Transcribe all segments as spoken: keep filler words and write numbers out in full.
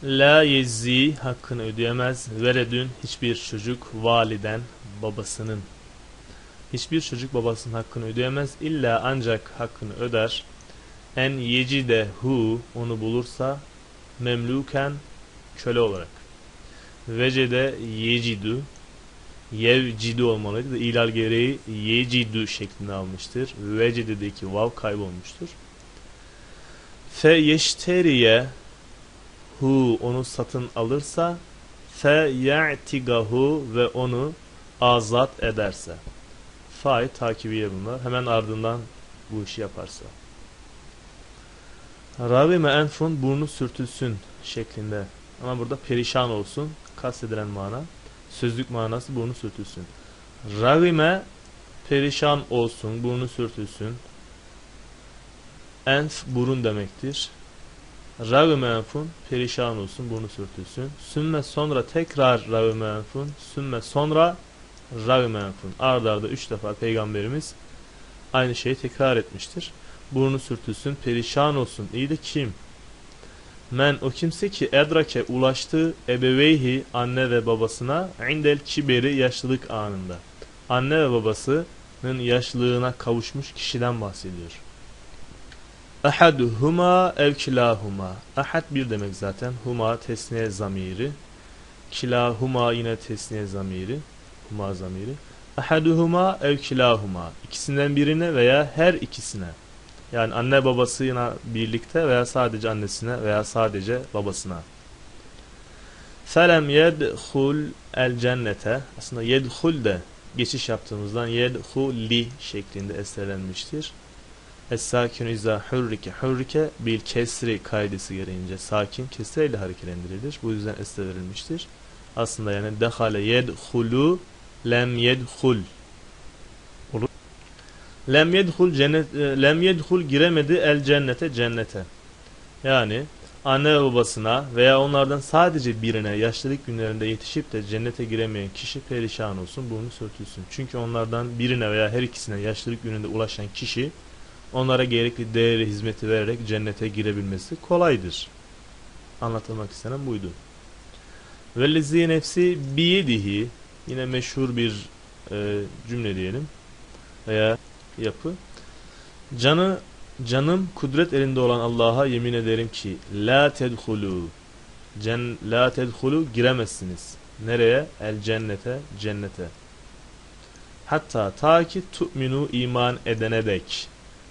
La yezzi hakkını ödeyemez. Veledün hiçbir çocuk validen babasının. Hiçbir çocuk babasının hakkını ödeyemez. İlla ancak hakkını öder. En yecidehu onu bulursa memluken köle olarak. Vecede yecidu yevcidu olmalıydı da ilal gereği yecidu şeklinde almıştır. Vecede'deki vav kaybolmuştur. Fe yeşteriye hu onu satın alırsa fe ya'tigahu ve onu azat ederse. Fa'yı takibiye bunlar. Hemen ardından bu işi yaparsa. Ravime enfun burnu sürtülsün şeklinde. Ama burada perişan olsun. Kastedilen mana. Sözlük manası burnu sürtülsün. Ravime perişan olsun, burnu sürtülsün. Enf burun demektir. Ravime enfun perişan olsun, burnu sürtülsün. Sümme sonra tekrar ravime enfun. Sümme sonra ravime enfun. Arda arda üç defa Peygamberimiz aynı şeyi tekrar etmiştir. Burnu sürtülsün, perişan olsun. İyi de kim? Men o kimse ki edrake ulaştı ebeveyhi anne ve babasına indel kiberi yaşlılık anında. Anne ve babasının yaşlılığına kavuşmuş kişiden bahsediyor. Ahaduhuma ev kilahuma. Ahad bir demek zaten. Huma tesniye zamiri. Kilahuma yine tesniye zamiri. Huma zamiri. Ahaduhuma ev kilahuma. İkisinden birine veya her ikisine. Yani anne babasıyla birlikte veya sadece annesine veya sadece babasına. Felem yedhul el cennete. Aslında yedhul de geçiş yaptığımızdan yedhuli şeklinde eserlenmiştir. Es-sakinu izâ hurrike hurrike bil kesri kaidesi gereğince sakin kesreyle hareketlendirilir. Bu yüzden esre verilmiştir. Aslında yani dehale yedhulu lem yedhul. Lem yedhul cennet lem yedhul giremedi el cennete cennete. Yani anne ve babasına veya onlardan sadece birine yaşlılık günlerinde yetişip de cennete giremeyen kişi perişan olsun, burnu sürtülsün. Çünkü onlardan birine veya her ikisine yaşlılık gününde ulaşan kişi onlara gerekli değeri hizmeti vererek cennete girebilmesi kolaydır. Anlatılmak istenen buydu. Vellezî nefsi biyedihi, yine meşhur bir e, cümle diyelim veya yapı. Canı canım kudret elinde olan Allah'a yemin ederim ki la tedhulu cen la tedhulu giremezsiniz. Nereye? El cennete, cennete. Hatta ta ki tu'minu iman edene dek.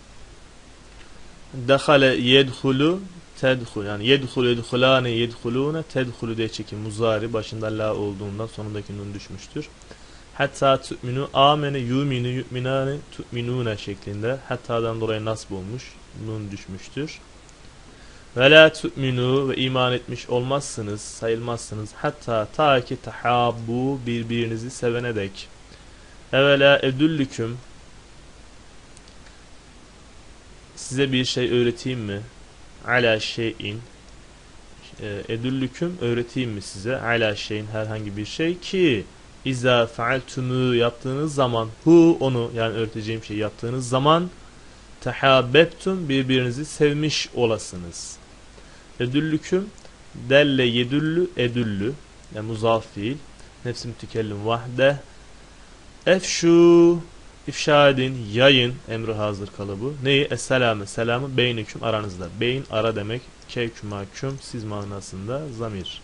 Dehale yedhulu tedhul, yani yedhulu yedhulane yedhulune tedhulu diye çekim muzari başında la olduğundan sonundaki nun düşmüştür. Hatta tu'minu amene yuminu yu'minane tu'minune şeklinde hatta'dan dolayı nasb olmuş, nun düşmüştür. Ve la tu'minu ve iman etmiş olmazsınız, sayılmazsınız. Hatta ta ki tahabbu birbirinizi sevene dek. Evela edüllüküm size bir şey öğreteyim mi? Ala şeyin edüllüküm öğreteyim mi size? Ala şeyin herhangi bir şey ki İza fealtumu yaptığınız zaman hu onu yani öğreteceğim şey yaptığınız zaman tehabbebtum birbirinizi sevmiş olasınız. Edüllüküm delle yedüllü edüllü yani muzaf fiil nefsi mütekellim vahde efşu ifşa edin yayın emri hazır kalıbı neyi esselame selamı beyneküm aranızda beyin ara demek kevkümaküm siz manasında zamir.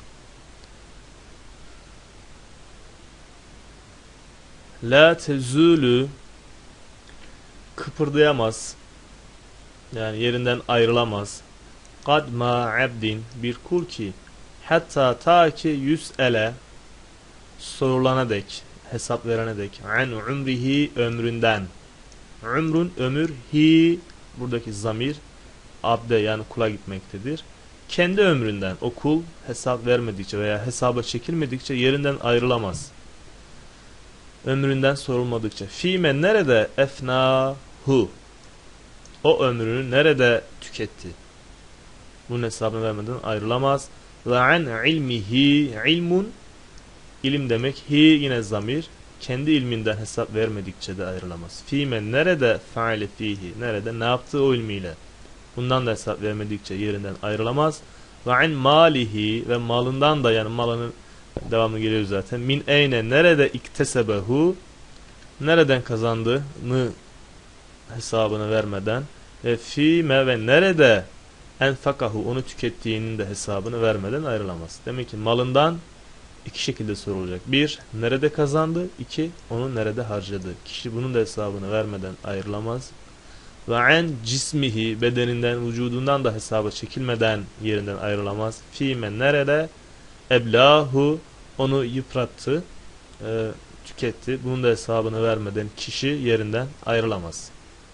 La tezülü kıpırdayamaz yani yerinden ayrılamaz. Kad ma abdin bir kul ki hatta ta ki yüs'ele sorulana dek hesap verene dek an umrihi ömründen. Umrun ömür hi buradaki zamir abde yani kula gitmektedir. Kendi ömründen o kul hesap vermedikçe veya hesaba çekilmedikçe yerinden ayrılamaz. Ömründen sorulmadıkça. Fîme nerede efnahu o ömrünü nerede tüketti? Bunun hesabını vermeden ayrılamaz. Ve an ilmihi ilmun ilim demek hi yine zamir kendi ilminden hesap vermedikçe de ayrılamaz. Fîme nerede faale fihi nerede ne yaptığı o ilmiyle bundan da hesap vermedikçe yerinden ayrılamaz. Ve an malihi ve malından da, yani malının devamlı geliyor zaten. Min eyne, nerede iktesebehu, nereden kazandığını hesabını vermeden, ve fîme ve nerede enfakahu, onu tükettiğinin de hesabını vermeden ayrılamaz. Demek ki malından iki şekilde sorulacak. Bir, nerede kazandı? İki, onu nerede harcadı? Kişi bunun da hesabını vermeden ayrılamaz. Ve en cismihi, bedeninden, vücudundan da hesaba çekilmeden yerinden ayrılamaz. Fîme, nerede eblahu, onu yıprattı, e, tüketti. Bunun da hesabını vermeden kişi yerinden ayrılamaz.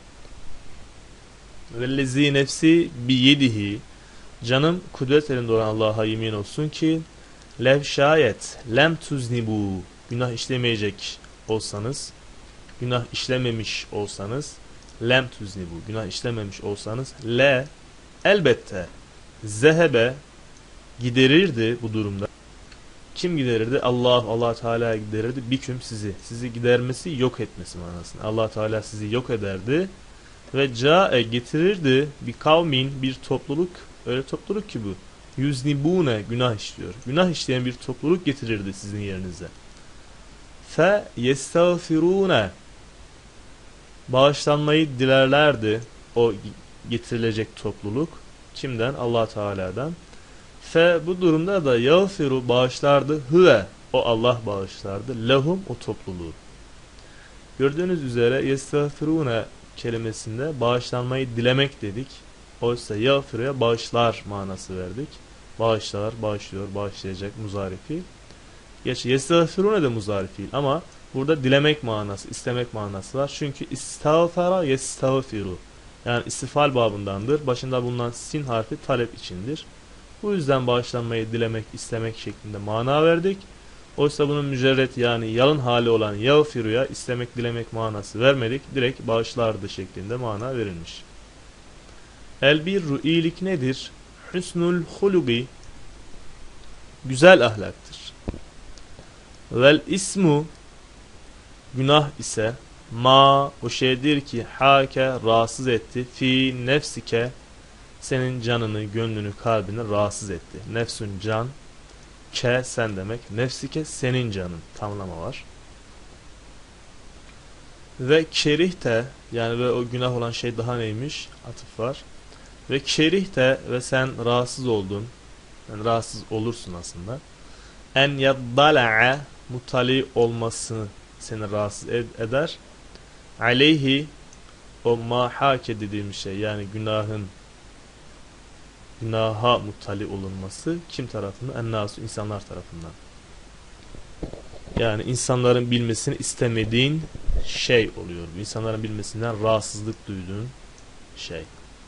Vellezî nefsi biyedihi, canım kudret elinde olan Allah'a yemin olsun ki, lev şayet lem tuznibu, günah işlemeyecek olsanız, günah işlememiş olsanız, lem tuznibu, günah işlememiş olsanız, le, elbette zehebe, giderirdi bu durumda. Kim giderirdi? Allah, Allah Teala giderirdi. Biküm, sizi. Sizi gidermesi, yok etmesi manasında. Allah Teala sizi yok ederdi. Ve cae, getirirdi bir kavmin, bir topluluk, öyle topluluk ki bu. Yuznibune, günah işliyor. Günah işleyen bir topluluk getirirdi sizin yerinize. Fe yestağfirune, bağışlanmayı dilerlerdi o getirilecek topluluk. Kimden? Allah Teala'dan. Fe, bu durumda da yağfiru, bağışlardı. Hüve, o Allah bağışlardı. Lehum, o topluluğu. Gördüğünüz üzere yestağfirune kelimesinde bağışlanmayı dilemek dedik. Oysa yağfiruya bağışlar manası verdik. Bağışlar, bağışlıyor, bağışlayacak, muzari fiil. Gerçi yestağfirune de muzari fiil ama burada dilemek manası, istemek manası var. Çünkü istağfara yestağfiru, yani istifal babındandır. Başında bulunan sin harfi talep içindir. Bu yüzden bağışlanmayı dilemek, istemek şeklinde mana verdik. Oysa bunun mücerret, yani yalın hali olan yağfiruya istemek, dilemek manası vermedik. Direkt bağışlardı şeklinde mana verilmiş. El birru, iyilik nedir? Hüsnül hulugi, güzel ahlaktır. Vel ismu, günah ise ma, o şeydir ki hake, rahatsız etti, fi nefsike, senin canını, gönlünü, kalbini rahatsız etti. Nefsün, can, ke, sen demek. Nefsike, senin canın. Tamlama var. Ve kerihte, yani ve o günah olan şey daha neymiş? Atıf var. Ve kerihte, ve sen rahatsız oldun. Yani rahatsız olursun aslında. En yaddala'a, mutali olmasını seni rahatsız ed eder. Aleyhi, o mahake dediğimiz şey, yani günahın, günaha muttali olunması kim tarafından? Ennâsu, insanlar tarafından. Yani insanların bilmesini istemediğin şey oluyor. İnsanların bilmesinden rahatsızlık duyduğun şey.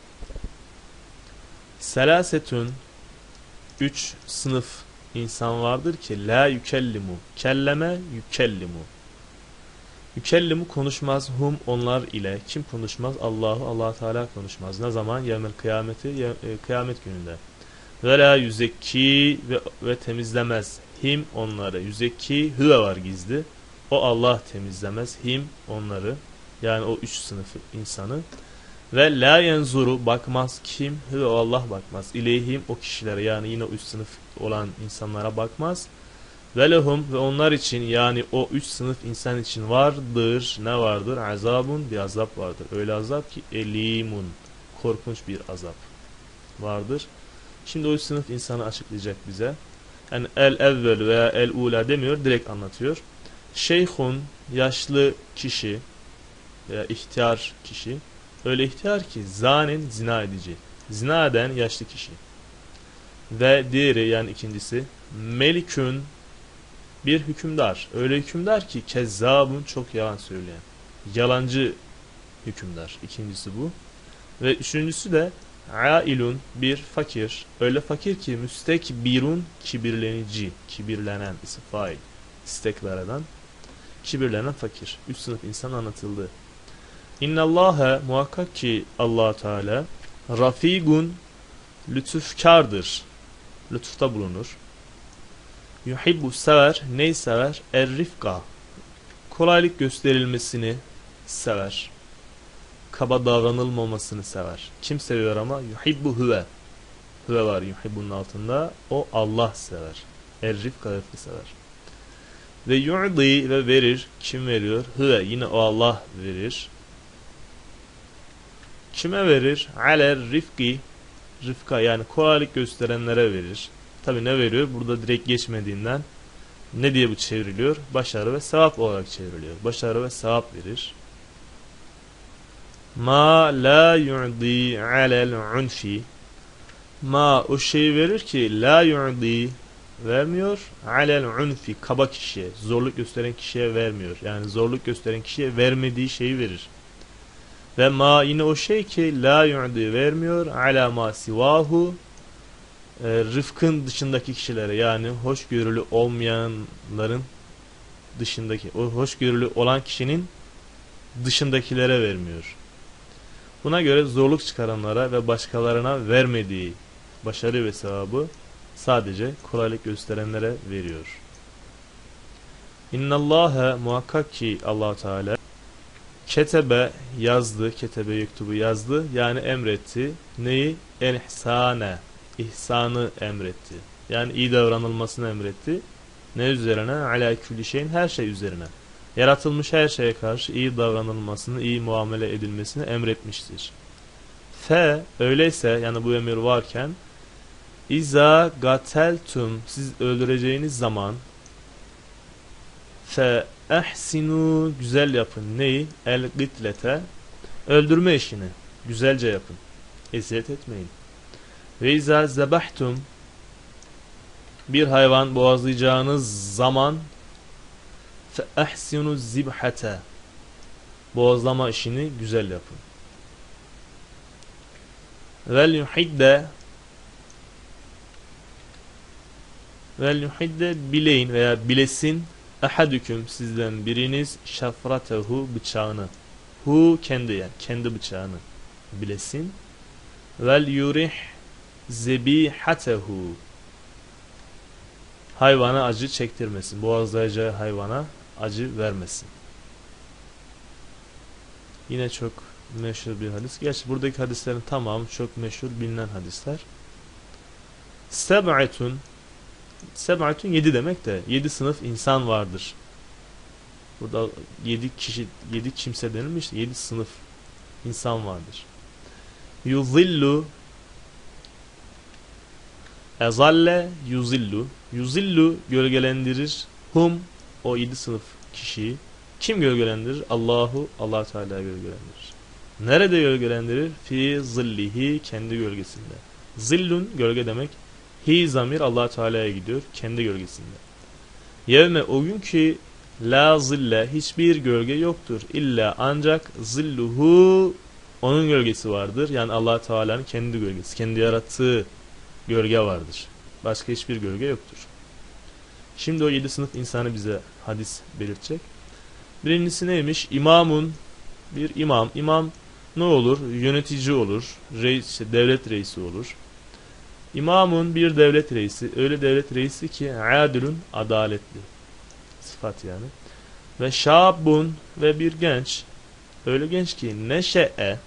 Selasetün, üç sınıf insan vardır ki la yükellimu, kelleme yükellimu. Yükellimu, konuşmaz, hum, onlar ile. Kim konuşmaz? Allahu, Allah Teala konuşmaz. Ne zaman? Yevmel kıyameti, e, kıyamet gününde. Ve la yüzekki, ve, ve temizlemez. Him, onları. Yüzekki, hüve var gizli. O Allah temizlemez. Him, onları. Yani o üç sınıf insanı. Ve la yenzuru, bakmaz. Kim? Hüve, o Allah bakmaz. İleyhim, o kişilere, yani yine o üç sınıf olan insanlara bakmaz. Ve lehum, ve onlar için, yani o üç sınıf insan için vardır. Ne vardır? Azabun, bir azap vardır. Öyle azap ki elimun, korkunç bir azap vardır. Şimdi o üç sınıf insanı açıklayacak bize. Yani el evvel veya el ula demiyor, direkt anlatıyor. Şeyhun, yaşlı kişi veya ihtiyar kişi. Öyle ihtiyar ki zanin, zina edici. Zina eden yaşlı kişi. Ve diğeri, yani ikincisi, melikün, bir hükümdar. Öyle hükümdar ki kezzabun, çok yalan söyleyen. Yalancı hükümdar. İkincisi bu. Ve üçüncüsü de ailun, bir fakir. Öyle fakir ki müstekbirun, kibirlenici. Kibirlenen, isi fail. İsteklerden. Kibirlenen fakir. Üç sınıf insan anlatıldı. İnnallâhe, muhakkak ki Allah Teala rafigun, lütufkardır. Lütufta bulunur. Yuhibbu, sever. Neyi sever? Er-rifka, kolaylık gösterilmesini sever. Kaba davranılmamasını sever. Kim seviyor ama? Yuhibbu huve, Hüve var yuhibbunun altında. O Allah sever. Er-rifka rifkı sever. Ve yu'di ve verir. Kim veriyor? Hüve yine o Allah verir. Kime verir? Aler rifki. Rifka yani kolaylık gösterenlere verir. Tabi ne veriyor? Burada direkt geçmediğinden ne diye bu çevriliyor? Başarı ve sevap olarak çevriliyor. Başarı ve sevap verir. Ma la yu'di alel unfi. Ma o şeyi verir ki la yu'di vermiyor. Alel unfi kaba kişiye, zorluk gösteren kişiye vermiyor. Yani zorluk gösteren kişiye vermediği şeyi verir. Ve ma yine o şey ki la yu'di vermiyor. Ala ma sivahu e, rıfkın dışındaki kişilere yani hoşgörülü olmayanların dışındaki o hoşgörülü olan kişinin dışındakilere vermiyor. Buna göre zorluk çıkaranlara ve başkalarına vermediği başarı ve sevabı sadece kolaylık gösterenlere veriyor. İnnallâhe muhakkak ki Allah Teala ketebe yazdı, ketebe yektubu yazdı yani emretti. Neyi? El ihsane, ihsanı emretti. Yani iyi davranılmasını emretti. Ne üzerine? Alâ külli şeyin her şey üzerine. Yaratılmış her şeye karşı iyi davranılmasını, iyi muamele edilmesini emretmiştir. Fe öyleyse yani bu emir varken İza gateltum siz öldüreceğiniz zaman fe ehsinu güzel yapın. Neyi? El gitlete öldürme işini güzelce yapın. Eziyet etmeyin. Ve izâ zebahtum bir hayvan boğazlayacağınız zaman fe ehsinu zibhate boğazlama işini güzel yapın. Vel yuhidde vel yuhidde bileyin veya bilesin ahadüküm sizden biriniz şafratehu bıçağını. Hu kendi yani kendi bıçağını bilesin. Vel yurih zebihatehu hayvana acı çektirmesin. Boğazlayacağı hayvana acı vermesin. Yine çok meşhur bir hadis. Gerçi buradaki hadislerin tamamı çok meşhur bilinen hadisler. Seb'atun Seb'atun yedi demek de yedi sınıf insan vardır. Burada yedi kişi, yedi kimse denilmiş. Yedi sınıf insan vardır. Yuzillu ezalle yuzillu yuzillu gölgelendirir. Hum o yedi sınıf kişiyi. Kim gölgelendirir? Allahu Allah Teala gölgelendirir. Nerede gölgelendirir? Fi zillihi kendi gölgesinde. Zillun gölge demek. Hi zamir Allah Teala'ya gidiyor kendi gölgesinde. Yevme o gün ki la zille hiçbir gölge yoktur. İlla ancak zilluhu onun gölgesi vardır. Yani Allah Teala'nın kendi gölgesi, kendi yarattığı gölge vardır. Başka hiçbir gölge yoktur. Şimdi o yedi sınıf insanı bize hadis belirtecek. Birincisi neymiş? İmamun bir imam. İmam ne olur? Yönetici olur. Reis, işte devlet reisi olur. İmamun bir devlet reisi. Öyle devlet reisi ki adilun adaletli. Sıfat yani. Ve şabun ve bir genç. Öyle genç ki neşe'e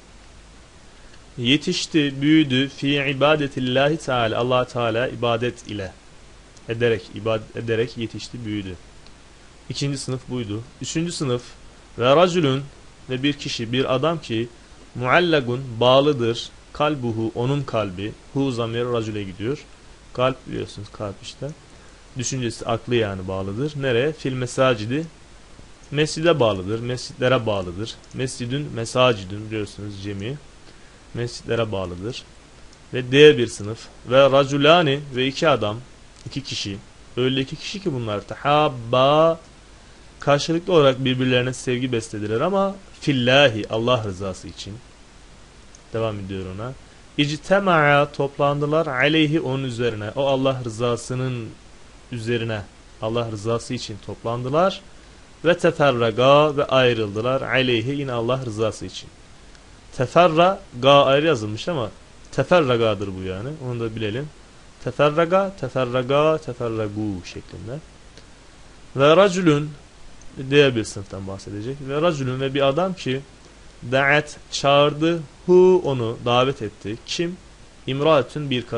yetişti, büyüdü fi ibadetillahi teala. Allah Teala ibadet ile ederek, ibadet ederek yetişti, büyüdü. İkinci sınıf buydu. Üçüncü sınıf ve racülün ve bir kişi, bir adam ki muallagun bağlıdır. Kalbuhu onun kalbi. Hu zamir racüle gidiyor. Kalp biliyorsunuz kalp işte. Düşüncesi aklı yani bağlıdır. Nereye? Fil mesacidi. Mescide bağlıdır. Mescitlere bağlıdır. Mescidün mesacidün biliyorsunuz cemi. Mescitlere bağlıdır. Ve diğer bir sınıf. Ve raculani ve iki adam. iki kişi. Öyle iki kişi ki bunlar. Tahabba karşılıklı olarak birbirlerine sevgi beslediler ama fillahi Allah rızası için. Devam ediyor ona. İctema'a toplandılar aleyhi onun üzerine. O Allah rızasının üzerine. Allah rızası için toplandılar. Ve teferraga ve ayrıldılar aleyhi yine Allah rızası için. Teferra ga ayrı yazılmış ama teferragadır bu yani. Onu da bilelim. Teferraga, teferraga, teferragu şeklinde. Ve racülün diğer bir sınıftan bahsedecek. Ve racülün ve bir adam ki da'at çağırdı hu onu davet etti. Kim? İmraatün bir kadın.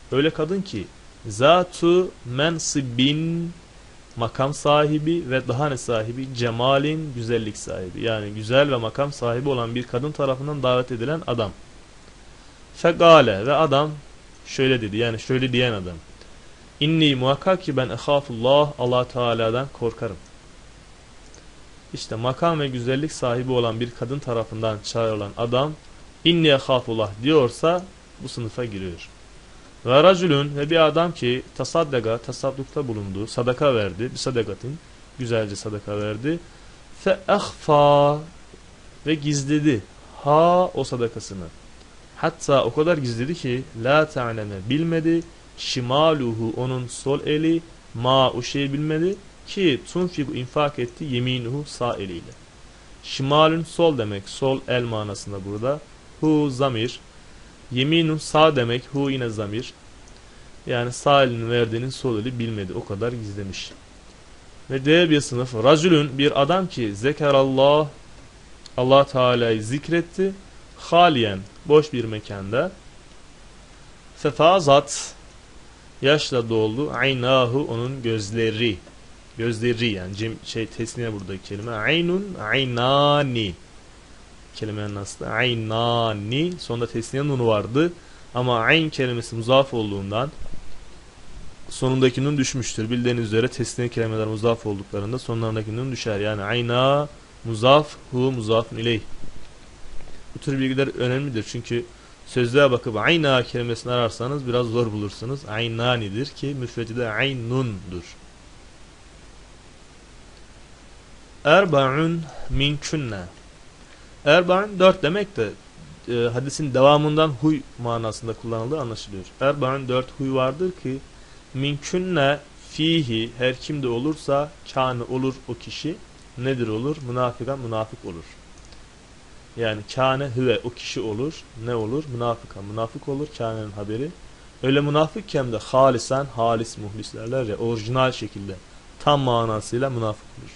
Öyle kadın ki zatu mensibin, makam sahibi ve daha ne sahibi, cemalin, güzellik sahibi. Yani güzel ve makam sahibi olan bir kadın tarafından davet edilen adam. Fegale, ve adam şöyle dedi, yani şöyle diyen adam. İnni muhakkak ki ben ehafullah, Allah Teala'dan korkarım. İşte makam ve güzellik sahibi olan bir kadın tarafından çağrılan adam inni ehafullah diyorsa bu sınıfa giriyor. Ve racülün, ve bir adam ki tasaddaka, tasaddukta bulundu, sadaka verdi, bir sadakatin, güzelce sadaka verdi. Fe ehfa, ve gizledi ha o sadakasını. Hatta o kadar gizledi ki la ta'leme, bilmedi, şimaluhu, onun sol eli, ma, o şeyi bilmedi ki tunfiku, infak etti, yeminuhu, sağ eliyle. Şimalun sol demek, sol el manasında burada. Hu zamir. Yeminun sağ demek, hu yine zamir. Yani sağ elinin verdiğinin sol eli bilmedi, o kadar gizlemiş. Ve diğer bir sınıf racülün, bir adam ki zekerallah, Allah Teala'yı zikretti, haliyen, boş bir mekanda, fefazat, yaşla doldu, aynahu, onun gözleri, gözleri yani cem, şey tesniye buradaki kelime, aynun, aynani, kelimenin aslı aynani, sonunda tesniye nunu vardı ama ayn kelimesi muzaf olduğundan sonundaki nun düşmüştür. Bildiğiniz üzere tesniye kelimeler muzaf olduklarında sonlarındaki nun düşer. Yani ayna muzaf, hu muzafun ileyh. Bu tür bilgiler önemlidir çünkü sözlüğe bakıp ayna kelimesini ararsanız biraz zor bulursunuz. Aynanidir ki müfredi de aynundur. Erba'un minkünne. Erba'un dört demek de e, hadisin devamından huy manasında kullanıldığı anlaşılıyor. Erba'un dört huy vardır ki minkünne fihi, her kimde olursa kâne olur o kişi, nedir olur? Münafıkan, münafık olur. Yani kâne hüve, o kişi olur. Ne olur? Münafıkan, münafık olur. Kâne'nin haberi. Öyle münafıkken de halisan, halis muhlis derler ya, orijinal şekilde tam manasıyla münafık olur.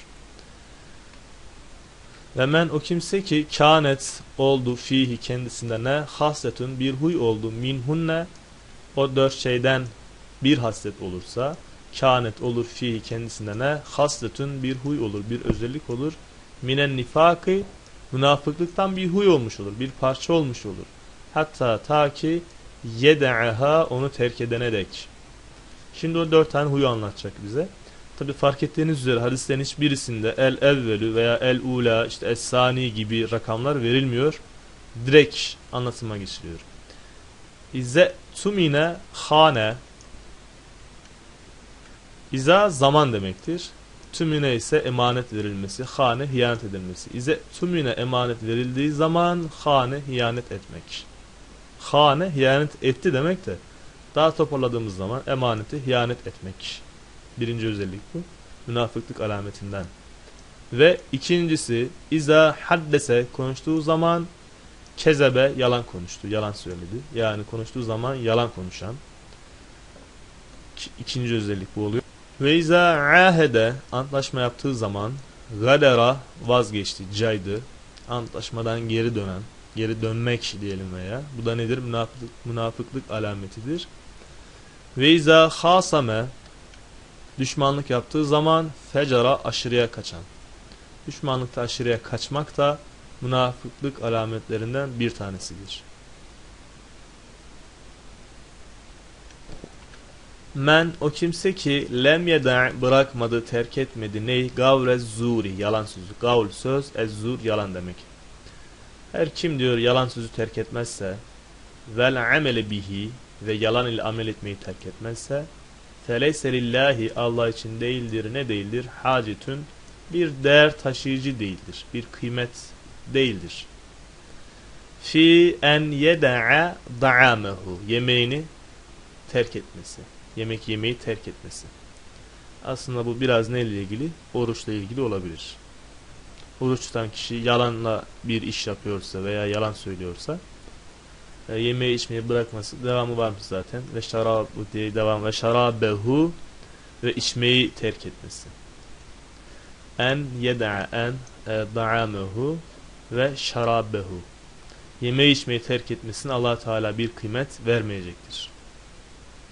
Ve men, o kimse ki kânet oldu fihi, kendisinde ne? Hasletün, bir huy oldu. Minhunne, o dört şeyden bir haslet olursa, kânet olur fihi, kendisinde ne? Hasletün, bir huy olur, bir özellik olur. Minen nifakı, münafıklıktan bir huy olmuş olur, bir parça olmuş olur. Hatta ta ki yede'aha, onu terk edene dek. Şimdi o dört tane huyu anlatacak bize. Tabi fark ettiğiniz üzere hadislerin hiçbirisinde el evvelü veya el ula, işte es sani gibi rakamlar verilmiyor. Direkt anlatıma geçiliyor. İze tumine hane, İza zaman demektir. Tümüne ise emanet verilmesi, hane hiyanet edilmesi. İze tümüne emanet verildiği zaman hane hiyanet etmek. Hane hiyanet etti demek de daha toparladığımız zaman emaneti hiyanet etmek. Birinci özellik bu. Münafıklık alametinden. Ve ikincisi İza haddese, konuştuğu zaman kezebe, yalan konuştu, yalan söyledi. Yani konuştuğu zaman yalan konuşan. İkinci özellik bu oluyor. Ve izâ âhede, antlaşma yaptığı zaman gadera, vazgeçti, caydı, antlaşmadan geri dönen, geri dönmek diyelim veya. Bu da nedir? Münafıklık, münafıklık alametidir. Ve izâ hâsame, düşmanlık yaptığı zaman fecara, aşırıya kaçan. Düşmanlıkta aşırıya kaçmak da münafıklık alametlerinden bir tanesidir. Men, o kimse ki lem yeda, bırakmadı, terk etmedi ney? Gavrez zuri, yalan sözü. Gavl söz, ez-zur yalan demek. Her kim diyor yalan sözü terk etmezse vel amele bihi, ve yalan ile amel etmeyi terk etmezse feleyse lillahi, Allah için değildir, ne değildir? Hacetün, bir değer taşıyıcı değildir, bir kıymet değildir. Fi en yeda'a da'amehu, yemeğini terk etmesi. Yemek yemeyi terk etmesi. Aslında bu biraz neyle ilgili? Oruçla ilgili olabilir. Oruç tutan kişi yalanla bir iş yapıyorsa veya yalan söylüyorsa e, yemeği içmeyi bırakması, devamı varmış zaten. Ve şarabu diye devam, ve şarabehu, ve içmeyi terk etmesi. En yed'a en e, da'amehu ve şarabehu. Yemeği içmeyi terk etmesine Allah Teala bir kıymet vermeyecektir.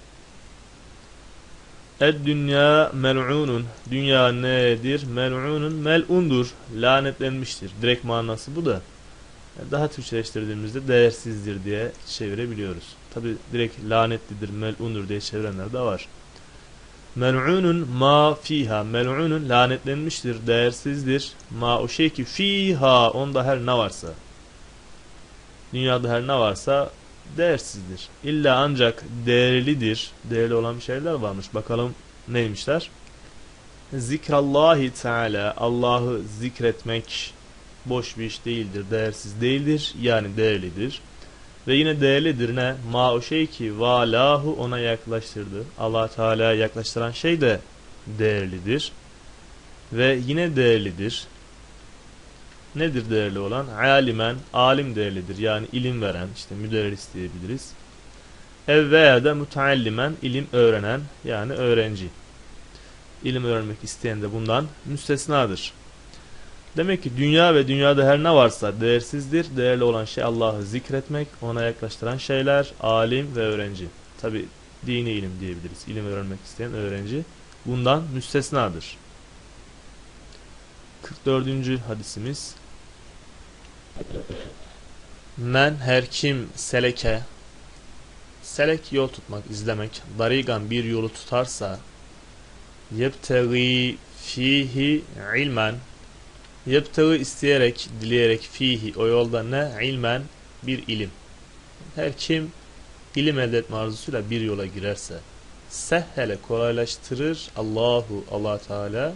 Ed-dünya mel'unun. Dünya nedir? Mel'unun. Mel'undur. Lanetlenmiştir. Direkt manası bu da. Daha Türkçeleştirdiğimizde değersizdir diye çevirebiliyoruz. Tabi direkt lanetlidir, mel'undur diye çevirenler de var. Mel'unun ma fiha. Mel'unun lanetlenmiştir, değersizdir. Ma o şey ki fiha, onda her ne varsa. Dünyada her ne varsa değersizdir. İlla ancak değerlidir. Değerli olan bir şeyler varmış. Bakalım neymişler? Zikrallahi Teala. Allah'ı zikretmek boş bir iş değildir. Değersiz değildir. Yani değerlidir. Ve yine değerlidir ne? Ma o şey ki valahu ona yaklaştırdı. Allah Teala'ya yaklaştıran şey de değerlidir. Ve yine değerlidir. Nedir değerli olan? Alimen, alim değerlidir. Yani ilim veren, işte müderris diyebiliriz. Ev veya da muteallimen, ilim öğrenen, yani öğrenci. İlim öğrenmek isteyen de bundan müstesnadır. Demek ki dünya ve dünyada her ne varsa değersizdir. Değerli olan şey Allah'ı zikretmek, ona yaklaştıran şeyler, alim ve öğrenci. Tabi dini ilim diyebiliriz. İlim öğrenmek isteyen öğrenci bundan müstesnadır. kırk dördüncü hadisimiz. Men her kim seleke, selek yol tutmak, izlemek, darigan bir yolu tutarsa, yebtegi fihi ilmen, yebtegi isteyerek, dileyerek fihi o yolda ne? İlmen bir ilim. Her kim ilim elde etme arzusuyla bir yola girerse, sehhele kolaylaştırır Allahu Allah Teala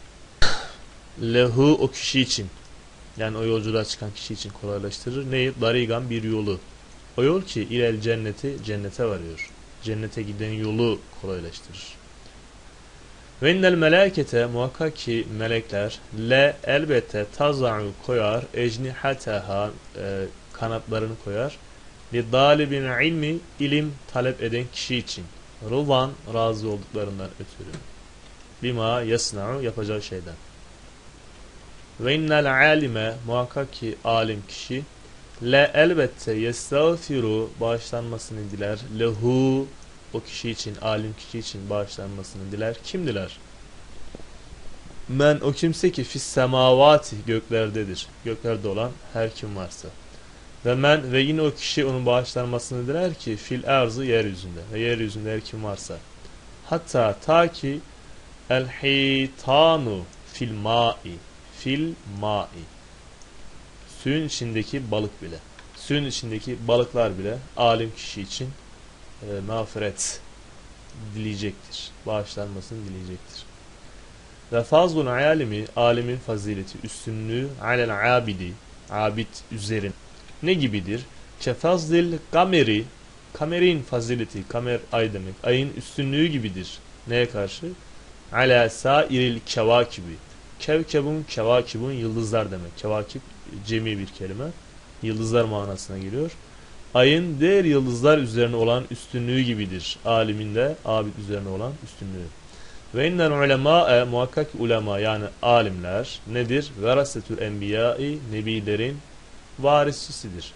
lehu o kişi için, yani o yolculuğa çıkan kişi için kolaylaştırır. Neyi? Darigan bir yolu. O yol ki ilel cenneti, cennete varıyor. Cennete giden yolu kolaylaştırır. Ve innel melekete muhakkak ki melekler le elbette taza'u koyar ecnihateha e, kanatlarını koyar li dalibin ilmi ilim talep eden kişi için rıvan razı olduklarından ötürü bima yasna'u yapacağı şeyden. Ve innel alime muhakkak ki alim kişi le elbette yestağfiru bağışlanmasını diler lehu o kişi için, alim kişi için bağışlanmasını diler. Kim diler? Men o kimse ki fis semavati göklerdedir. Göklerde olan her kim varsa. Ve men ve yine o kişi onun bağışlanmasını diler ki fil arzı yeryüzünde. Ve yeryüzünde her kim varsa. Hatta ta ki el hitanu fil ma'i fil ma'i suyun içindeki balık bile. Suyun içindeki balıklar bile alim kişi için e, mağfiret dileyecektir. Bağışlanmasını dileyecektir. Ve fazlun alimi alimin fazileti, üstünlüğü alel abidi abid üzerin ne gibidir? Kefazlil kameri kamerin fazileti, kamer ay demek. Ayın üstünlüğü gibidir. Neye karşı? Ala sairil kevakibi. Kevkebun kevakibun yıldızlar demek. Kevakib cemi bir kelime. Yıldızlar manasına geliyor. Ayın diğer yıldızlar üzerine olan üstünlüğü gibidir. Alimin de abid üzerine olan üstünlüğü. Ve innel ulemâe muhakkak ulema yani alimler nedir? Verasetül enbiyai nebilerin varisçisidir.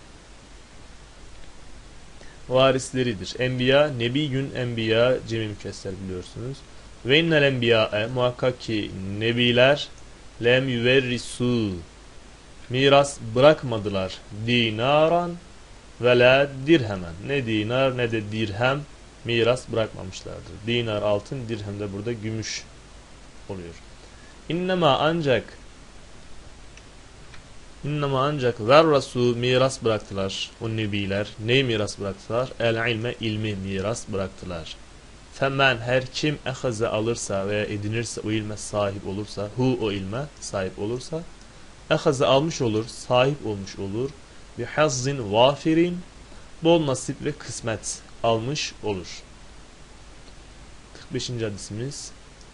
Varisleridir. Enbiya, nebiyyün enbiya cemi mükesser biliyorsunuz. Ve innel enbiya'e muhakkak ki nebiler lem yüverrisu miras bırakmadılar dinaran ve la dirhemen. Ne dinar ne de dirhem miras bırakmamışlardır. Dinar altın, dirhem de burada gümüş oluyor. İnnemâ ancak İnnemâ ancak verrasu miras bıraktılar o nebiler. Neyi miras bıraktılar? El ilme ilmi miras bıraktılar. Femen her kim ehaze alırsa veya edinirse o ilme sahip olursa, hu o ilme sahip olursa, ehaze almış olur, sahip olmuş olur. Bi hazzin vafirin bol nasip ve kısmet almış olur. kırk beşinci hadisimiz.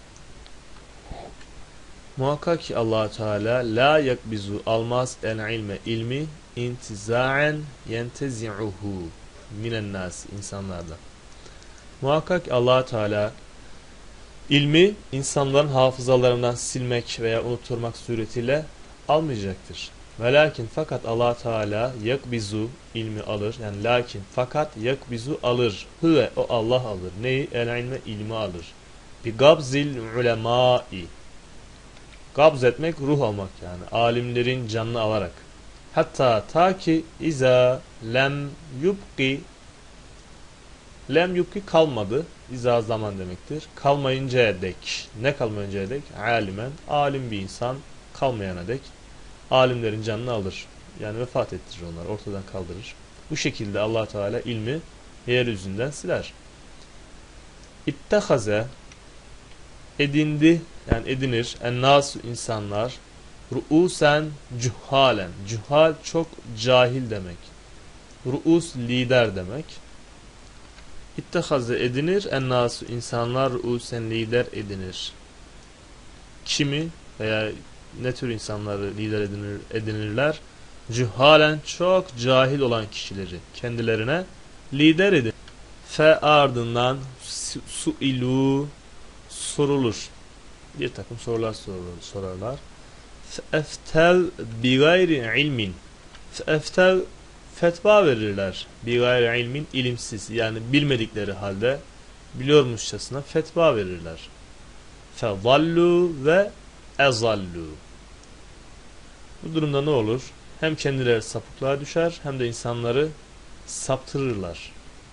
Muhakkak ki Allah Teala la yakbizu almaz el ilme ilmi intizaen yentezi'uhu minen nas insanlardan. Muhakkak Allah Teala ilmi insanların hafızalarından silmek veya unutturmak suretiyle almayacaktır. Ve lakin fakat Allah Teala yakbizu ilmi alır. Yani lakin fakat yakbizu alır. Hüve o Allah alır. Neyi? El ilme ilmi alır. Bi gabzil ulemâi. Gabz etmek, ruh almak yani. Alimlerin canını alarak. Hatta ta ki iza lem yubki. Lem yubki kalmadı. İza zaman demektir. Kalmayıncaya dek. Ne kalmayıncaya dek? Alimen. Alim bir insan kalmayana dek. Alimlerin canını alır. Yani vefat ettirir onları. Ortadan kaldırır. Bu şekilde Allah Teala ilmi yeryüzünden siler. İttehaze edindi yani edinir ennasu insanlar ruusen cuhalen. Cuhal çok cahil demek. Ruus lider demek. İttehaze edinir ennasu insanlar ruusen lider edinir. Kimi veya ne tür insanları lider edinir, edinirler? Cuhalen çok cahil olan kişileri kendilerine lider edin. Fe ardından suilu sorulur. Bir takım sorular sorarlar. Eftel bi gayri ilmin. Eftel fetva verirler. Bi gayri ilmin ilimsiz yani bilmedikleri halde biliyormuşçasına fetva verirler. Fezallu ve ezallu. Bu durumda ne olur? Hem kendileri sapıklığa düşer hem de insanları saptırırlar.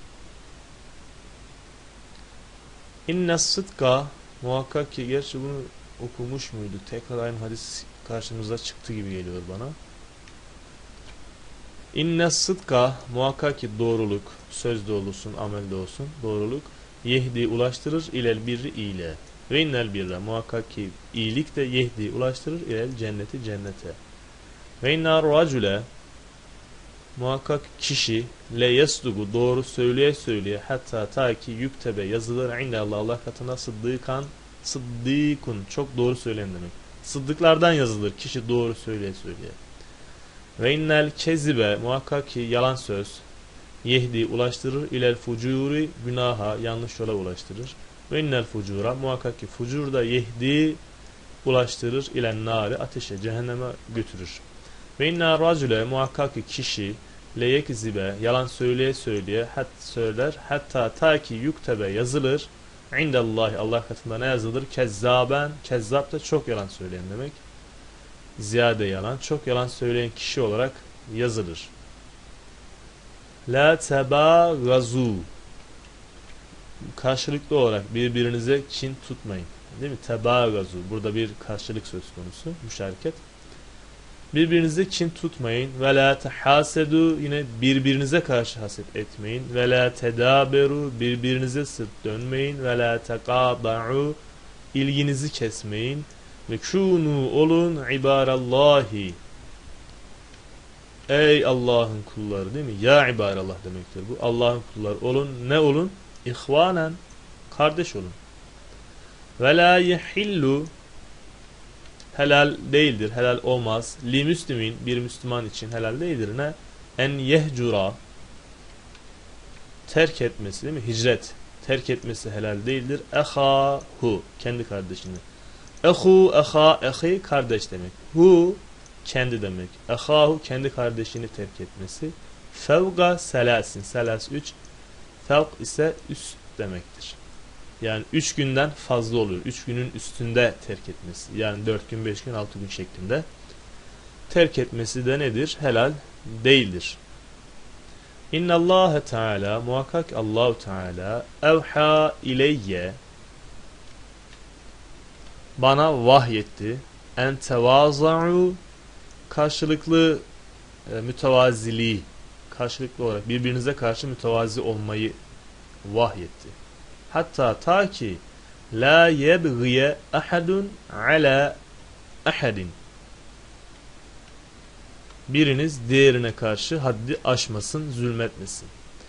İnne sıdka muhakkak ki gerçi bunu okumuş muydu? Tekrar aynı hadis karşımıza çıktı gibi geliyor bana. İnne sıdka muhakkak ki doğruluk sözde olsun amelde olsun doğruluk yehdi ulaştırır ilel birri ile ve innel birre muhakkak ki iyilik de yehdi ulaştırır ilel cenneti cennete ve innar racule muhakkak kişi le yesdugu doğru söyleye söyleye hatta ta ki yüktebe yazılır indallah Allah katına sıddıkan sıddikun çok doğru söyleyen demek. Sıddıklardan yazılır kişi doğru söyleye söyleye. Ve innel kezibe muhakkak ki yalan söz yehdi ulaştırır ilel fucuri günaha yanlış yola ulaştırır. Ve innel fucura muhakkak ki fucur da yehdi ulaştırır ilen nari ateşe cehenneme götürür. Ve inna racule muhakkak ki kişi leyekzibe yalan söyleye söyleye hat söyler hatta ta ki yuktebe yazılır indallahi Allah katında ne yazılır? Kezzaben kezzap da çok yalan söyleyen demek. Ziyade yalan çok yalan söyleyen kişi olarak yazılır. La tebagazu karşılıklı olarak birbirinize kin tutmayın. Değil mi? Tebagazu burada bir karşılık söz konusu müşareket. Birbirinize kin tutmayın. Ve la tehasedu yine birbirinize karşı haset etmeyin. Ve la tedaberu birbirinize sırt dönmeyin. Ve la tekada'u ilginizi kesmeyin. Ve kûnû olun ibarallahi. Ey Allah'ın kulları değil mi? Ya ibarallah demektir bu. Allah'ın kulları olun. Ne olun? İhvanen. Kardeş olun. Ve la yehillu helal değildir, helal olmaz. Li müslimin, bir Müslüman için helal değildir. Ne? En yehcura terk etmesi değil mi? Hicret. Terk etmesi helal değildir. Ehahu, kendi kardeşini. Ehu, eha, ehi, kardeş demek. Hu, kendi demek. Ehahu, kendi kardeşini terk etmesi. Fevga selasin, selas üç. Fevk ise üst demektir. Yani üç günden fazla oluyor. üç günün üstünde terk etmesi. Yani dört gün, beş gün, altı gün şeklinde. Terk etmesi de nedir? Helal değildir. İnnallâhe Teala muhakkak Allah-u Teala evhâ ileyye bana vahyetti. En tevâza'u karşılıklı e, mütevaziliği karşılıklı olarak birbirinize karşı mütevazi olmayı vahyetti. Hatta ta ki la yebghiye ahadun ala ahadin biriniz diğerine karşı haddi aşmasın, zulmetmesin.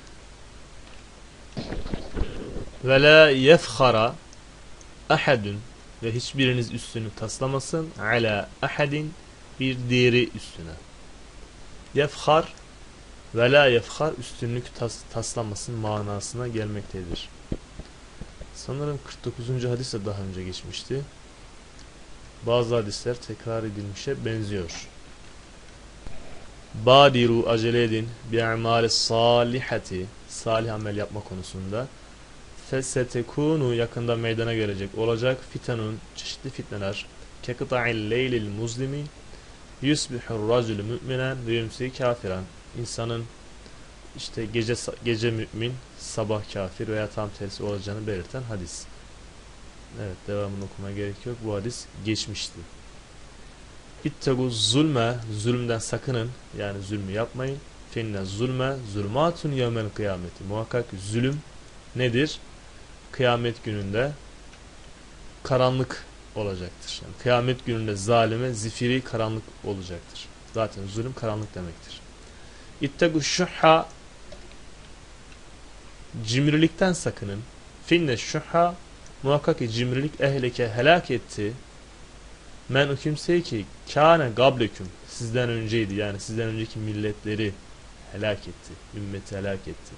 Ve la yefkhara ahadun ve hiçbiriniz üstünü taslamasın ala ahadin bir diğeri üstüne. Yefkhar ve la yefkhar üstünlük tas taslamasın manasına gelmektedir. Sanırım kırk dokuzuncu hadis de daha önce geçmişti. Bazı hadisler tekrar edilmişe benziyor. Badiru acele edin bi'amali salihati salih amel yapma konusunda. fesetekunu yakında meydana gelecek olacak fitenun çeşitli fitneler kekıta'il leylil muslimi yusbihur racülü mü'minen ve yumsi kafiran insanın işte gece gece mümin sabah kafir veya tam tersi olacağını belirten hadis. Evet, devamını okumaya gerek yok. Bu hadis geçmişti. İttegu zulme, zulümden sakının, yani zulmü yapmayın. Fenne zulme zulmatun yevmel kıyameti. Muhakkak zulüm nedir? Kıyamet gününde karanlık olacaktır. Yani kıyamet gününde zalime zifiri karanlık olacaktır. Zaten zulüm karanlık demektir. İttegu şuhha, cimrilikten sakının. Finne şuhha, muhakkak ki cimrilik ehleke helak etti. Men o kimseyi ki kâne gableküm, sizden önceydi, yani sizden önceki milletleri helak etti. Ümmeti helak etti.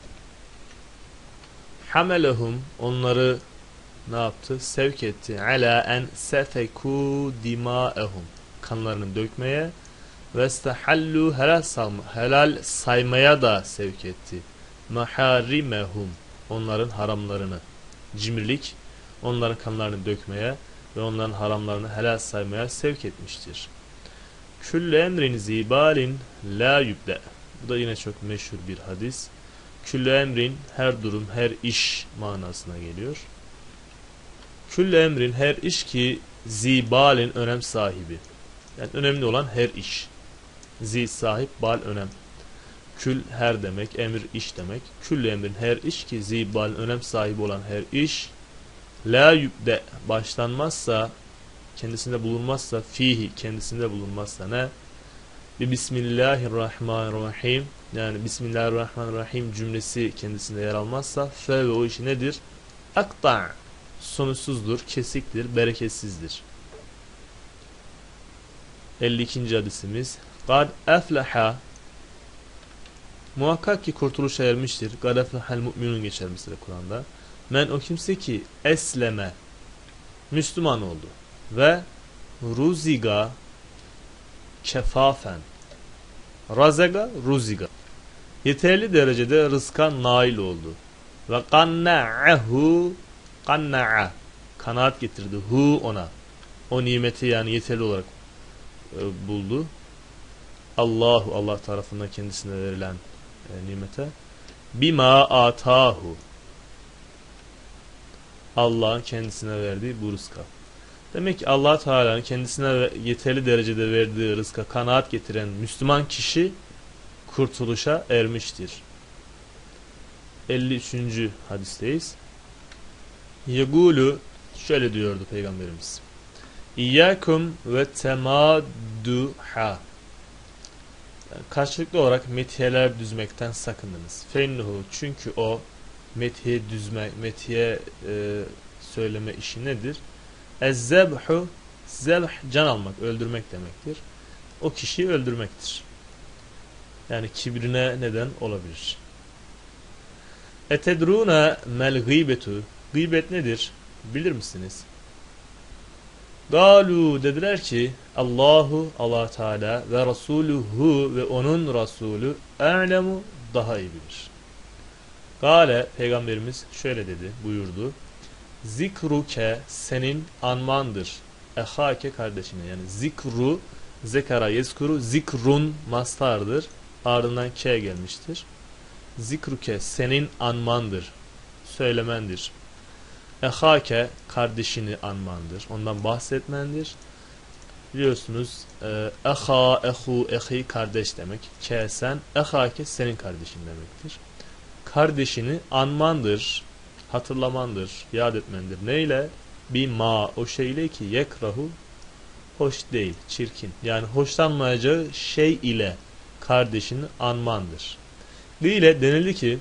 Hamelehum, onları ne yaptı? Sevk etti. Ala en sefeku dimaehum, kanlarını dökmeye ve istahallu helal, helal saymaya da sevk etti. Maharimehum, onların haramlarını. Cimrilik onların kanlarını dökmeye ve onların haramlarını helal saymaya sevk etmiştir. Külle emrin zibalin la yübde. Bu da yine çok meşhur bir hadis. Külle emrin, her durum, her iş manasına geliyor. Külle emrin, her iş ki zibalin, önem sahibi. Yani önemli olan her iş. Zi sahip, bal önem. Kül her demek, emir iş demek. Külle emrin, her iş ki zibalin, önem sahibi olan her iş. La yübde, başlanmazsa, kendisinde bulunmazsa, fihi, kendisinde bulunmazsa ne? Bir Bismillahirrahmanirrahim, yani Bismillahirrahmanirrahim cümlesi kendisinde yer almazsa, fe ve o işi nedir? Akta', sonuçsuzdur, kesiktir, bereketsizdir. elli ikinci hadisimiz. Kad efleha, muhakkak ki kurtuluşa ermiştir. Kad eflehal mu'minun geçer mesela Kur'an'da. Men o kimse ki esleme, Müslüman oldu ve ruziga kefafen, razega ruziga, yeterli derecede rızka nail oldu ve kanna'ahu, kanna'a, kanaat getirdi hu, ona o nimeti, yani yeterli olarak e, buldu. Allahu, Allah tarafından kendisine verilen e, nimete, bima atahu, Allah'ın kendisine verdiği bu rızka. Demek ki Allah Teala'nın kendisine yeterli derecede verdiği rızka kanaat getiren Müslüman kişi kurtuluşa ermiştir. elli üçüncü hadisteyiz. Yegulu, şöyle diyordu Peygamberimiz. İyyâkum ve temadduha. Yani karşılıklı olarak metiyeler düzmekten sakındınız. Fennuhu, çünkü o metiye düzme, metiye e, söyleme işi nedir? Ez-zebhu, zebh can almak, öldürmek demektir. O kişiyi öldürmektir. Yani kibrine neden olabilir. Etedruna mel gıybetu, gıybet nedir? Bilir misiniz? Galu, dediler ki Allahu, Allah Teala ve Resuluhu ve onun Resulü a'lemu, daha iyi bilir. Gale, Peygamberimiz şöyle dedi, buyurdu. Zikruke, senin anmandır. Ehake, kardeşine. Yani zikru, zekara yezkuru, zikrun mastardır. Ardından ke gelmiştir. Zikruke, senin anmandır. Söylemendir. Ehake, kardeşini anmandır. Ondan bahsetmendir. Biliyorsunuz eha, ehu, ehi kardeş demek. Ke sen, ehake senin kardeşin demektir. Kardeşini anmandır, hatırlamandır, yad etmendir. Neyle? Bir ma, o şeyle ki yekrahu, hoş değil, çirkin. Yani hoşlanmayacağı şey ile kardeşini anmandır. Ile denildi ki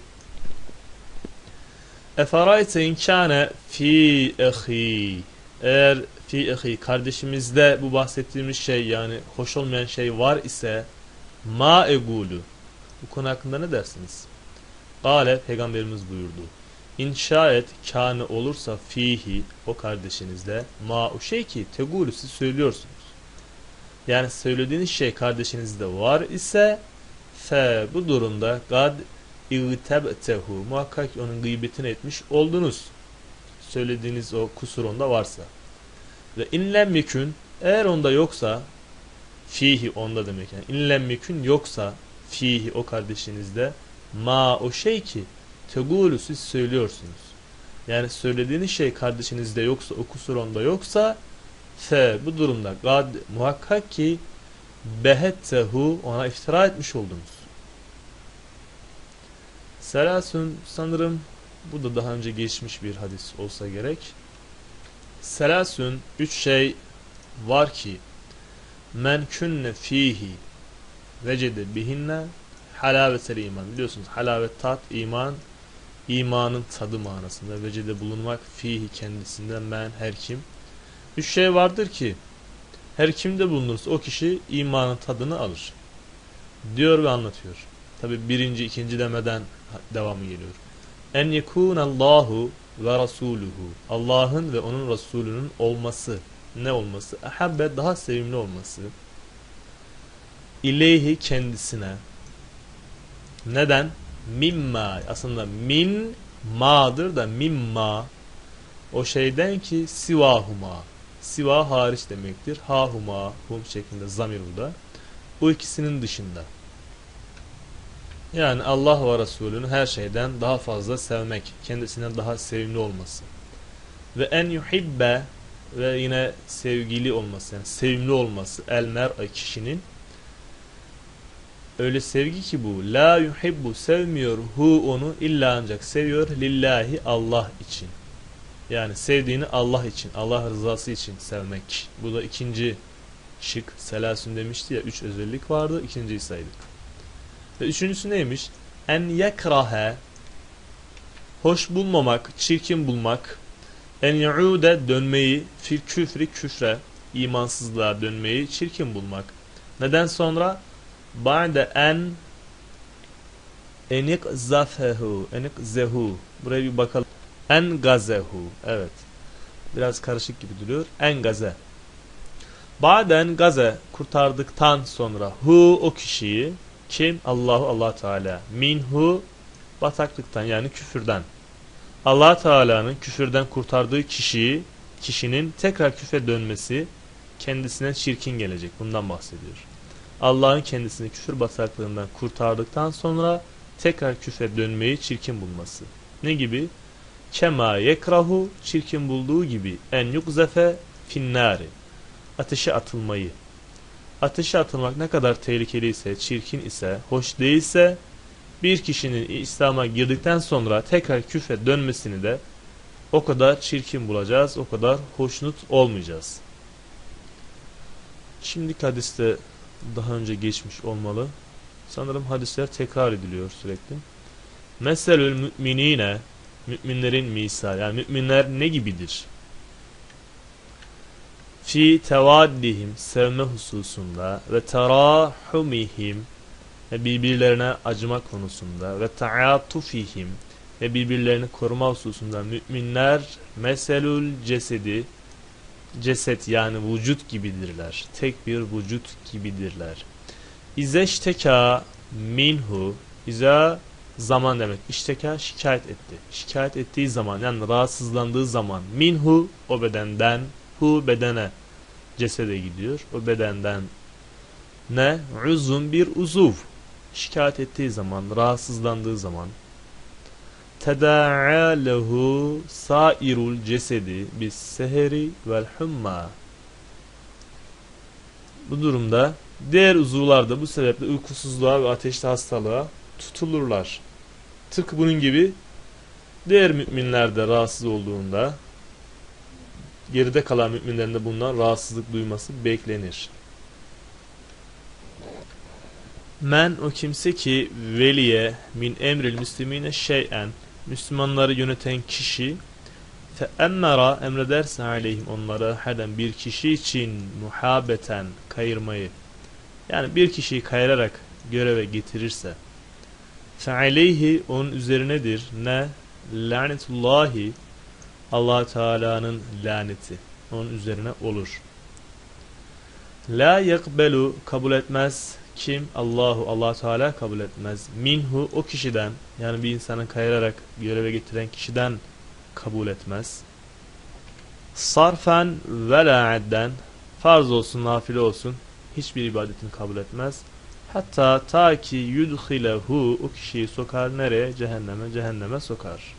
eferayte inkâne fi ehi, eğer fi ehi, kardeşimizde bu bahsettiğimiz şey, yani hoş olmayan şey var ise ma egulu, bu konu hakkında ne dersiniz? Gale, Peygamberimiz buyurdu. İnşayet kâne olursa fihi, o kardeşinizde ma, o şey ki tegulü, siz söylüyorsunuz. Yani söylediğiniz şey kardeşinizde var ise fe, bu durumda gad İğtebtehu. Muhakkak ki onun gıybetini etmiş oldunuz. Söylediğiniz o kusur onda varsa. Ve inlem yekün, eğer onda yoksa, fihi onda demek yani. İnlem yekün yoksa fihi o kardeşinizde ma o şey ki tegulu siz söylüyorsunuz. Yani söylediğiniz şey kardeşinizde yoksa, o kusur onda yoksa, fe bu durumda gad muhakkak ki behettehu ona iftira etmiş oldunuz. Selasun sanırım bu da daha önce geçmiş bir hadis olsa gerek. Selasun üç şey var ki men künne fihi vecede bihinne halavetel iman. Biliyorsunuz halavet tat iman, imanın tadı manasında. Vecede bulunmak fihi kendisinde men her kim. Üç şey vardır ki her kimde bulunursa o kişi imanın tadını alır. Diyor ve anlatıyor. Tabi birinci, ikinci demeden devamı geliyor. En yekunallahu ve rasuluhu. Allah'ın ve onun Resulünün olması. Ne olması? Ahabbe daha sevimli olması. İleyhi kendisine. Neden? Mimma. Aslında min ma'dır da mimma. O şeyden ki sivahuma. Siva hariç demektir. Hahuma. Hum şeklinde zamir burada. Bu ikisinin dışında. Yani Allah ve Resulünü her şeyden daha fazla sevmek, kendisinden daha sevimli olması. Ve en yuhibbe ve yine sevgili olması, yani sevimli olması, el mer'a kişinin öyle sevgi ki bu, la yuhibbu sevmiyor hu onu illa ancak seviyor lillahi Allah için. Yani sevdiğini Allah için, Allah rızası için sevmek. Bu da ikinci şık. Selasun demişti ya, üç özellik vardı, ikinciyi saydık. Ve üçüncüsü neymiş? En yekrahe hoş bulmamak, çirkin bulmak. En yaude dönmeyi, fil küfri küfre, imansızlığa dönmeyi çirkin bulmak. Neden sonra? Ba'de en enik zafehu, enik zehu. Buraya bir bakalım. En gazehu. Evet. Biraz karışık gibi duruyor. En gaze. Ba'den gaze kurtardıktan sonra hu o kişiyi kim? Allahu Allah Teala. Minhu bataklıktan yani küfürden. Allah Teala'nın küfürden kurtardığı kişiyi, kişinin tekrar küfre dönmesi kendisine çirkin gelecek. Bundan bahsediyor. Allah'ın kendisini küfür bataklığından kurtardıktan sonra tekrar küfre dönmeyi çirkin bulması. Ne gibi? Kema yekrahu çirkin bulduğu gibi en yukzefe finnari ateşe atılmayı. Ateşe atılmak ne kadar tehlikeli ise, çirkin ise, hoş değilse bir kişinin İslam'a girdikten sonra tekrar küfre dönmesini de o kadar çirkin bulacağız, o kadar hoşnut olmayacağız. Şimdiki hadiste daha önce geçmiş olmalı. Sanırım hadisler tekrar ediliyor sürekli. Meselül müminine müminlerin misal, yani müminler ne gibidir? Fi tevaddihim sevme hususunda ve terahumihim ve birbirlerine acıma konusunda ve taatufihim ve birbirlerini koruma hususunda müminler meselül cesedi ceset yani vücut gibidirler. Tek bir vücut gibidirler. İzeşteka minhu iza zaman demek. İşteka şikayet etti. Şikayet ettiği zaman yani rahatsızlandığı zaman minhu o bedenden hu bedene cesede gidiyor. O bedenden ne? Uzun bir uzuv. Şikayet ettiği zaman, rahatsızlandığı zaman teda'a lehu sairul cesedi bis seheri vel humma. Bu durumda diğer uzuvlar da bu sebeple uykusuzluğa ve ateşli hastalığa tutulurlar. Tıpkı bunun gibi diğer müminler de rahatsız olduğunda geride kalan müminlerin de bundan rahatsızlık duyması beklenir. Men o kimse ki veliye min emril müslimine şeyen Müslümanları yöneten kişi fe emmera emrederse aleyhim onlara heden bir kişi için muhabeten kayırmayı yani bir kişiyi kayırarak göreve getirirse fe aleyhi onun üzerinedir ne lanetullahi Allah Teala'nın laneti onun üzerine olur. La yakbelu kabul etmez Kim? Allahu, Allah Teala kabul etmez. Minhu, o kişiden, yani bir insanın kayırarak göreve getiren kişiden kabul etmez. Sarfen ve la adden, farz olsun, nafile olsun, hiçbir ibadetini kabul etmez. Hatta ta ki yudhilehu, o kişiyi sokar nereye? Cehenneme, cehenneme sokar.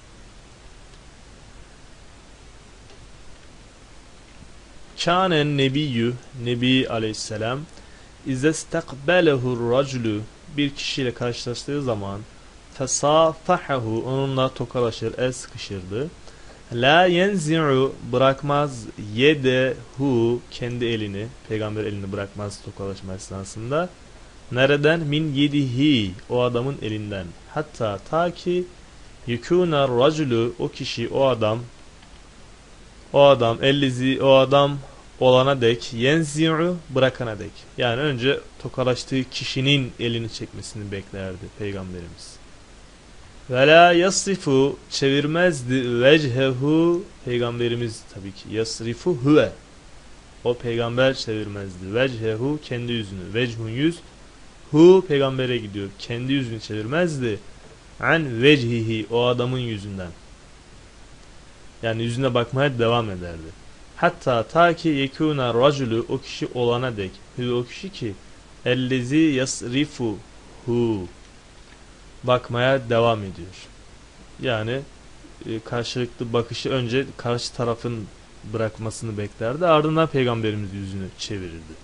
Kânen nebiyyü, Nebi aleyhisselam, İzestekbelehu raculu, bir kişiyle karşılaştığı zaman fesafahahu, onunla tokalaşır, el sıkışırdı. La yenzi'u, bırakmaz, yedehu, kendi elini, peygamber elini bırakmaz tokalaşma esnasında. Nereden? Min yedihi, o adamın elinden. Hatta ta ki yekûner raculu, o kişi, o adam, o adam, ellizi, o adam olana dek, yenzi'u, bırakana dek. Yani önce tokalaştığı kişinin elini çekmesini beklerdi Peygamberimiz. Ve la yasrifu, çevirmezdi, vecehu, Peygamberimiz tabii ki, yasrifu huve, o peygamber çevirmezdi, vecehu, kendi yüzünü, vechun yüz, hu, peygambere gidiyor, kendi yüzünü çevirmezdi, an vecihi, o adamın yüzünden, yani yüzüne bakmaya devam ederdi. Hatta ta ki yekûne raculu, o kişi olana dek, o kişi ki ellezi yasrifu hu, bakmaya devam ediyor. Yani e, karşılıklı bakışı önce karşı tarafın bırakmasını beklerdi, ardından peygamberimiz yüzünü çevirirdi.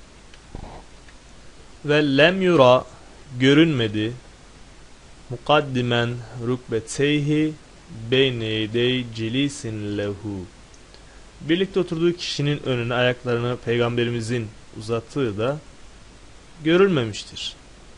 Ve lem yura, görünmedi, mukaddimen rukbeteyhi beyne yedey celisin lehu, birlikte oturduğu kişinin önüne ayaklarını peygamberimizin uzattığı da görülmemiştir.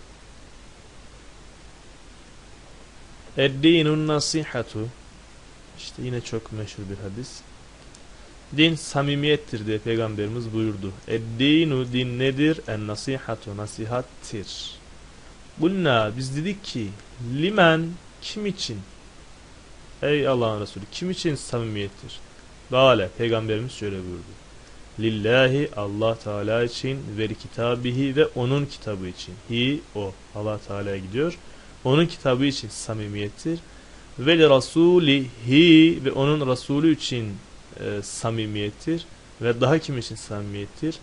Eddinun nasihatu, işte yine çok meşhur bir hadis. Din samimiyettir diye peygamberimiz buyurdu. Eddinu, din nedir? En nasihatu, nasihattir. Bunna, biz dedik ki, limen, kim için? Ey Allah'ın Resulü, kim için samimiyettir? Gale, peygamberimiz şöyle buyurdu. Lillahi, Allah Teala için, ve kitabihi, ve onun kitabı için. Hi, o, Allah Teala'ya gidiyor. Onun kitabı için samimiyettir. Ve li rasulihi, ve onun Resulü için e, samimiyettir. Ve daha kim için samimiyettir?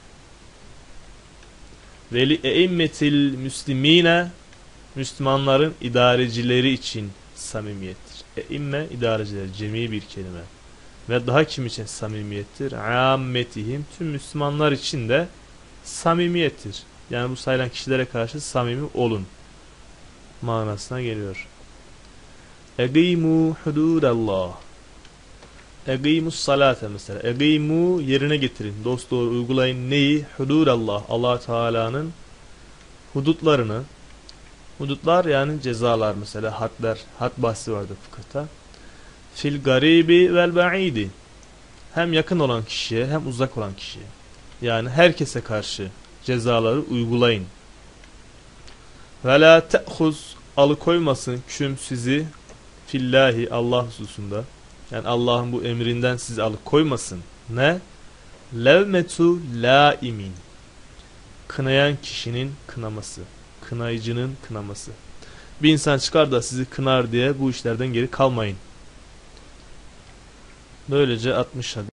Ve li eimmetil müslimine, Müslümanların idarecileri için samimiyettir. Eimme, idareciler, cemi bir kelime. Ve daha kim için samimiyettir? Ammetihim, tüm Müslümanlar için de samimiyettir. Yani bu sayılan kişilere karşı samimi olun manasına geliyor. Eqimu hududallah. Eqimus salate mesela. Eqimu, yerine getirin. Dosdoğru uygulayın neyi? Hududallah. Allah Teala'nın hudutlarını. Hudutlar yani cezalar mesela, hadler. Had bahsi vardır fıkıhta. Fil garibi vel ba'idi. Hem yakın olan kişiye hem uzak olan kişiye. Yani herkese karşı cezaları uygulayın. Ve la te'huz, alıkoymasın küm sizi fillahi, Allah hususunda. Yani Allah'ın bu emrinden sizi alıkoymasın. Ne? Levmetu laimin. Kınayan kişinin kınaması. Kınayıcının kınaması. Bir insan çıkar da sizi kınar diye bu işlerden geri kalmayın. Böylece altmış hadis.